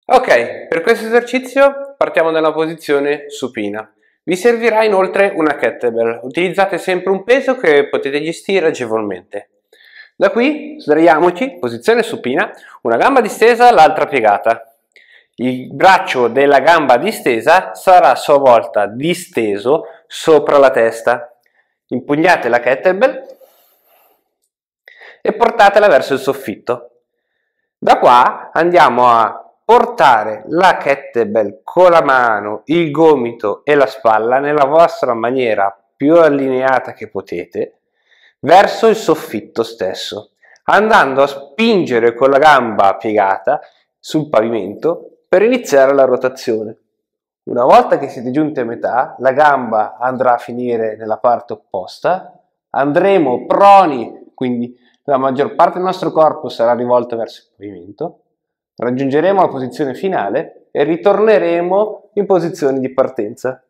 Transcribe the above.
Ok, per questo esercizio partiamo dalla posizione supina. Vi servirà inoltre una kettlebell. Utilizzate sempre un peso che potete gestire agevolmente. Da qui sdraiamoci, posizione supina, una gamba distesa, l'altra piegata. Il braccio della gamba distesa sarà a sua volta disteso sopra la testa. Impugnate la kettlebell e portatela verso il soffitto. Da qua andiamo a portare la kettlebell con la mano, il gomito e la spalla nella vostra maniera più allineata che potete verso il soffitto stesso, andando a spingere con la gamba piegata sul pavimento per iniziare la rotazione. Una volta che siete giunti a metà, la gamba andrà a finire nella parte opposta, andremo proni, quindi la maggior parte del nostro corpo sarà rivolta verso il pavimento, raggiungeremo la posizione finale e ritorneremo in posizione di partenza.